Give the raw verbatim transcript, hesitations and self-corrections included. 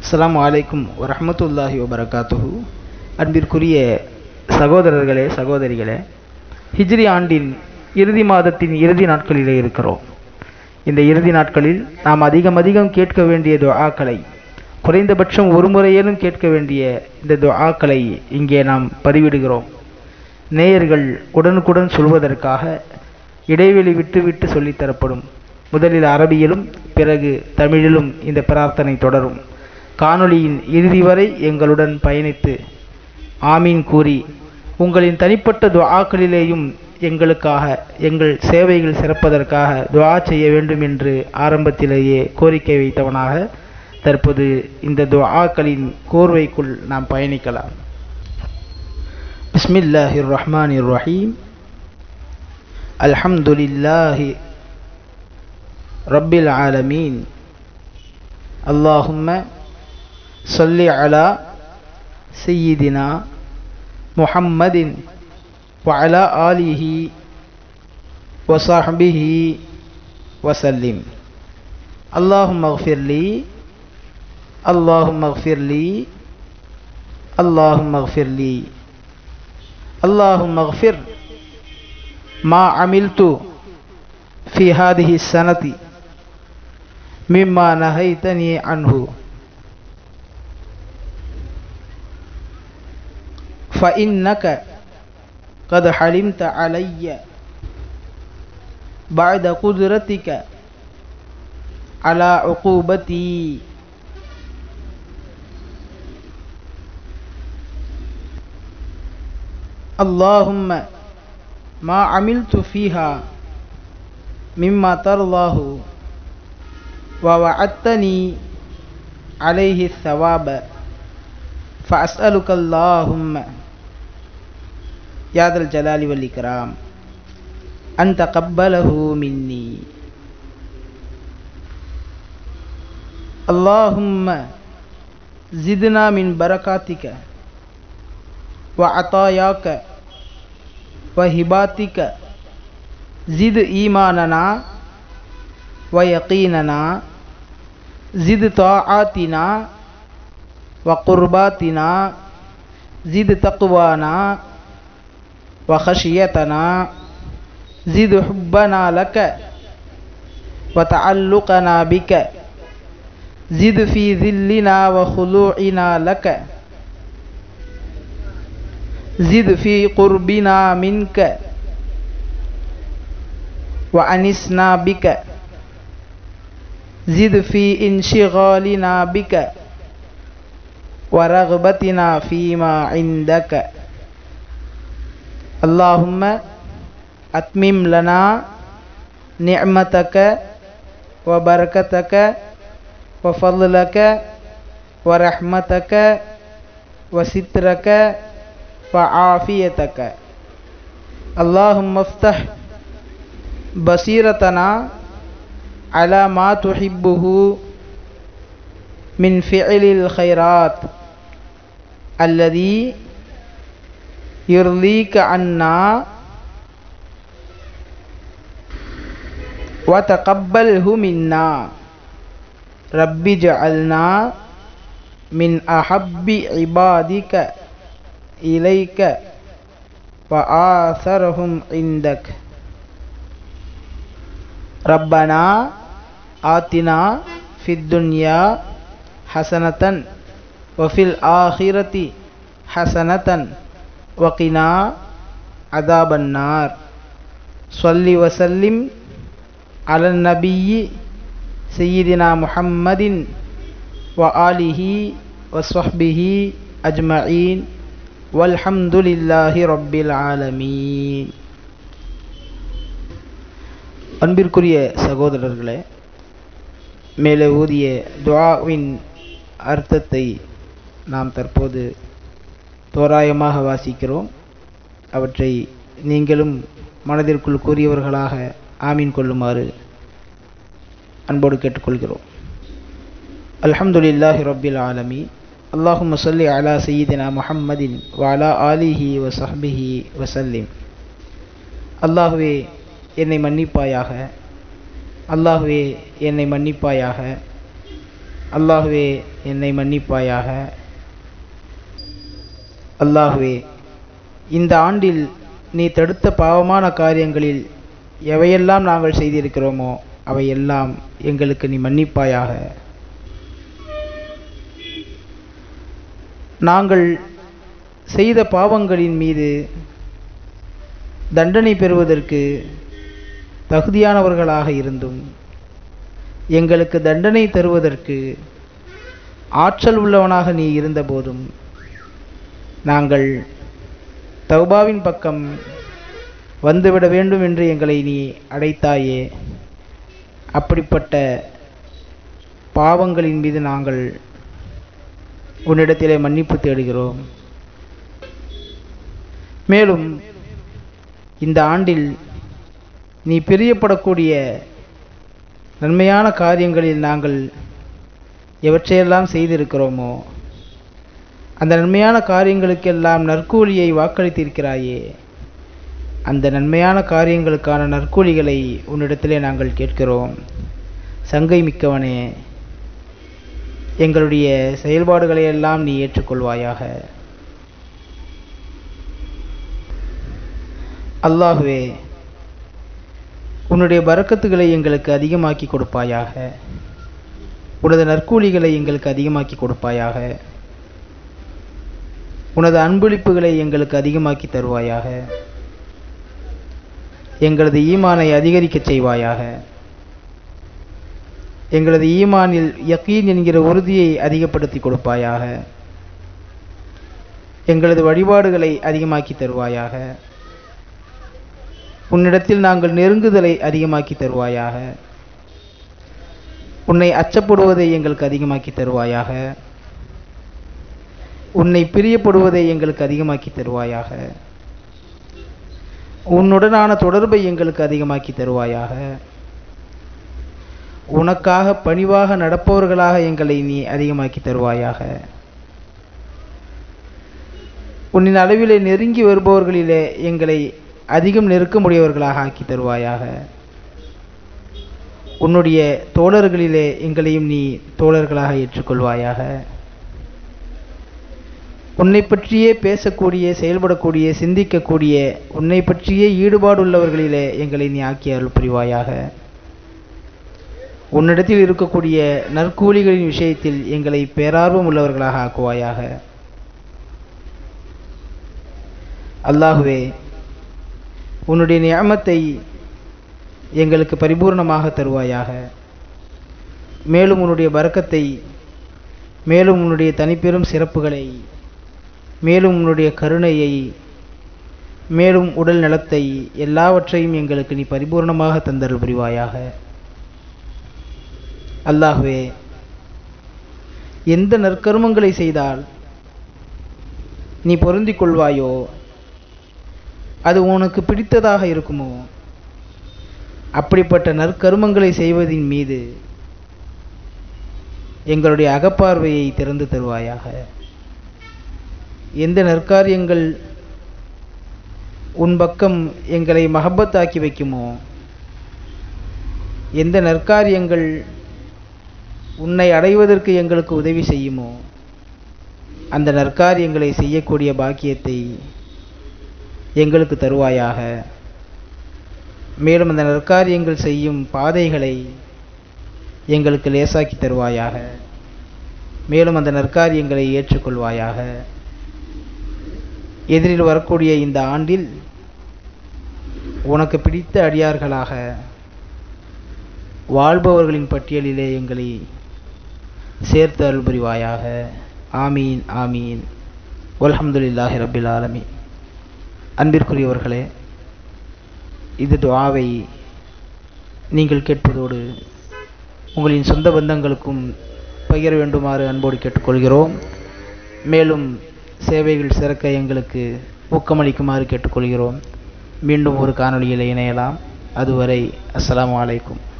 அஸ்ஸலாமு அலைக்கும் வரஹ்மத்துல்லாஹி வபரகாத்துஹு. அன்பிற்குரிய சகோதரர்களே சகோதரிகளே, ஹிஜ்ரி ஆண்டின் இறுதி மாதத்தின் இறுதி நாட்களிலே இருக்கிறோம். இந்த இறுதி நாட்களில் நாம் அதிகம் அதிகம் கேட்க வேண்டிய துஆக்களை, குறைந்தபட்சம் ஒரு முறையேனும் கேட்க வேண்டிய இந்த துஆக்களை இங்கே நாம் பதிவிடுகிறோம். நேயர்கள் உடனுக்குடன் சொல்வதற்காக இடைவெளி விட்டு விட்டு சொல்லித்தரப்படும். முதலில் அரபியிலும் பிறகு தமிழிலும் இந்த பிரார்த்தனை தொடரும். காணொளியின் இறுதி வரை எங்களுடன் பயணித்து ஆமீன் கூறி உங்களின் தனிப்பட்ட துஆக்களிலேயும் எங்களுக்காக எங்கள் சேவைகள் சிறப்பதற்காக துஆ செய்ய வேண்டும் என்று ஆரம்பத்திலேயே கோரிக்கை வைத்தவனாக தற்போது இந்த துஆக்களின் கோர்வைக்குள் நாம் பயணிக்கலாம். பிஸ்மில்லாஹிர் ரஹ்மானிர் ரஹீம். அல்ஹம்துலில்லாஹி ரப்பில் ஆலமீன். அல்லாஹும்ம ஸல்லி அலா சய்யிதினா முஹம்மதின் வஅலா ஆலிஹி வஸஹ்பிஹி வஸல்லிம். அல்லாஹும்ம இக்ஃபிர்லி அல்லாஹும்ம இக்ஃபிர்லி அல்லாஹும்ம இக்ஃபிர்லி அல்லாஹும்ம இக்ஃபிர் மா அமில்து ஃபி ஹாதிஹி ஸனதி மிம்மா நஹைதனி அன்ஹு فإنك قد حلمت علي بعد قدرتك على عقوبتي اللهم ما عملت فيها مما ترضاه ووعدتني عليه الثواب فأسألك اللهم يا ذا الجلال والإكرام أن تقبله مني. اللهم زدنا من بركاتك وعطاياك وهباتك، زد إيماننا ويقيننا، زد طاعاتنا وقرباتنا، زد تقوانا وخشيتنا، زد حبنا لك وتعلقنا بك، زد في ذلنا وخضوعنا لك، زد في قربنا منك وأنسنا بك، زد في انشغالنا بك ورغبتنا فيما عندك. اللهم أتمم لنا نعمتك وبركتك وفضلك ورحمتك وسترك وعافيتك. اللهم افتح بصيرتنا على ما تحبه من فعل الخيرات الذي يرضيك عنا وتقبله منا. رب اجعلنا من أحب عبادك إليك وآثرهم عندك. ربنا آتنا في الدنيا حسنة وفي الآخرة حسنة وقنا عذاب النار. صل وسلم على النبي سيدنا محمد وآله وصحبه أجمعين والحمد لله رب العالمين. அன்பிற்குரிய சகோதரர்களே, மேலே ஊதிய துஆவின் அர்த்தத்தை நாம் தற்போது தோராயமாக வாசிக்கிறோம். அவற்றை நீங்களும் மனதிற்குள் கூறியவர்களாக ஆமீன் கொள்ளுமாறு அன்போடு கேட்டுக்கொள்கிறோம். அல்ஹம்துலில்லாஹி ரப்பில் ஆலமீன். அல்லாஹும்ம ஸல்லி அலா சய்யிதினா முஹம்மதின் வஅலா ஆலிஹி வஸஹ்பிஹி வஸல்லிம். அல்லாஹ்வே என்னை மன்னிப்பாயாக, அல்லாஹ்வே என்னை மன்னிப்பாயாக, அல்லாஹுவே என்னை மன்னிப்பாயாக. அல்லாஹுவே, இந்த ஆண்டில் நீ தடுத்த பாவமான காரியங்களில் எவையெல்லாம் நாங்கள் செய்திருக்கிறோமோ அவையெல்லாம் எங்களுக்கு நீ மன்னிப்பாயாக. நாங்கள் செய்த பாவங்களின் மீது தண்டனை பெறுவதற்கு தகுதியானவர்களாக இருந்தும் எங்களுக்கு தண்டனை தருவதற்கு ஆற்றல் உள்ளவனாக நீ இருந்தபோதும் நாங்கள் தௌபாவின் பக்கம் வந்துவிட வேண்டும் என்று எங்களை நீ அழைத்தாயே. அப்படிப்பட்ட பாவங்களின் மீது நாங்கள் உன்னிடத்திலே மன்னிப்பு தேடுகிறோம். மேலும் இந்த ஆண்டில் நீ பிரியப்படக்கூடிய நன்மையான காரியங்களில் நாங்கள் எவற்றையெல்லாம் செய்திருக்கிறோமோ அந்த நன்மையான காரியங்களுக்கெல்லாம் நற்கூலியை வாக்களித்திருக்கிறாயே. அந்த நன்மையான காரியங்களுக்கான நற்கூலிகளை உன்னிடத்திலே நாங்கள் கேட்கிறோம். சங்கை மிக்கவனே, எங்களுடைய செயல்பாடுகளை எல்லாம் நீ ஏற்றுக்கொள்வாயாக. அல்லாஹுவே, உன்னுடைய பரக்கத்துகளை எங்களுக்கு அதிகமாக்கி கொடுப்பாயாக. உனது நற்கூலிகளை எங்களுக்கு அதிகமாக்கி கொடுப்பாயாக. உனது அன்பளிப்புகளை எங்களுக்கு அதிகமாக்கி தருவாயாக. எங்களது ஈமானை அதிகரிக்கச் செய்வாயாக. எங்களது ஈமானில் யகீன் என்கிற உறுதியை அதிகப்படுத்தி கொடுப்பாயாக. எங்களது வழிபாடுகளை அதிகமாக்கி தருவாயாக. உன்னிடத்தில் நாங்கள் நெருங்குதலை அதிகமாக்கி தருவாயாக. உன்னை அச்சப்படுவதை எங்களுக்கு அதிகமாக்கி தருவாயாக. உன்னை பிரியப்படுவதை எங்களுக்கு அதிகமாக்கி தருவாயாக. உன்னுடனான தொடர்பை எங்களுக்கு அதிகமாக்கி தருவாயாக. உனக்காக பணிவாக நடப்பவர்களாக எங்களை நீ அதிகமாக்கி தருவாயாக. உன்னின் அளவிலே நெருங்கி வருபவர்களிலே எங்களை அதிகம் நெருக்கமுடையவர்களாக ஆக்கி தருவாயாக. உன்னுடைய தோழர்களிலே எங்களையும் நீ தோழர்களாக ஏற்றுக்கொள்வாயாக. உன்னை பற்றியே பேசக்கூடிய, செயல்படக்கூடிய, சிந்திக்கக்கூடிய, உன்னை பற்றியே ஈடுபாடுள்ளவர்களிலே எங்களை நீ ஆக்கி அருள் புரிவாயாக. உன்னிடத்தில் இருக்கக்கூடிய நற்கூலிகளின் விஷயத்தில் எங்களை பேரார்வம் உள்ளவர்களாக ஆக்குவாயாக. அல்லாஹுவே, உன்னுடைய நியமத்தை எங்களுக்கு பரிபூர்ணமாக தருவாயாக. மேலும் உன்னுடைய பரக்கத்தை, மேலும் உன்னுடைய தனிப்பெரும் சிறப்புகளை, மேலும் உன்னுடைய கருணையை, மேலும் உடல் நலத்தை எல்லாவற்றையும் எங்களுக்கு நீ பரிபூர்ணமாக தந்தருள் புரிவாயாக. அல்லாஹுவே, எந்த நற்கர்மங்களை செய்தால் நீ பொருந்திக் கொள்வாயோ, அது உனக்கு பிடித்ததாக இருக்குமோ, அப்படிப்பட்ட நற்கர்மங்களை செய்வதின் மீது எங்களுடைய அகப்பார்வையை திறந்து தருவாயாக. எந்த நற்காரியங்கள் உன் பக்கம் எங்களை மஹப்பத்தாக்கி வைக்குமோ, எந்த நற்காரியங்கள் உன்னை அடைவதற்கு எங்களுக்கு உதவி செய்யுமோ, அந்த நற்காரியங்களை செய்யக்கூடிய பாக்கியத்தை எங்களுக்கு தருவாயாக. மேலும் அந்த நற்காரியங்கள் செய்யும் பாதைகளை எங்களுக்கு லேசாக்கி தருவாயாக. மேலும் அந்த நற்காரியங்களை ஏற்றுக்கொள்வாயாக. எதிரில் வரக்கூடிய இந்த ஆண்டில் உனக்கு பிடித்த அடியார்களாக வாழ்பவர்களின் பட்டியலிலே எங்களை சேர்த்து அருள் புரிவாயாக. ஆமீன் ஆமீன். வல்ஹம்துலில்லாஹி ரப்பில் ஆலமீன். அன்பிற்குரியவர்களே, இது துஆவை நீங்கள் கேட்பதோடு உங்களின் சொந்த பந்தங்களுக்கும் பகிர வேண்டுமாறு அன்போடு கேட்டுக்கொள்கிறோம். மேலும் சேவைகள் சிறக்க எங்களுக்கு ஊக்கமளிக்குமாறு கேட்டுக்கொள்கிறோம். மீண்டும் ஒரு காணொளியில் இணையலாம். அதுவரை அஸ்ஸலாமு அலைக்கும்.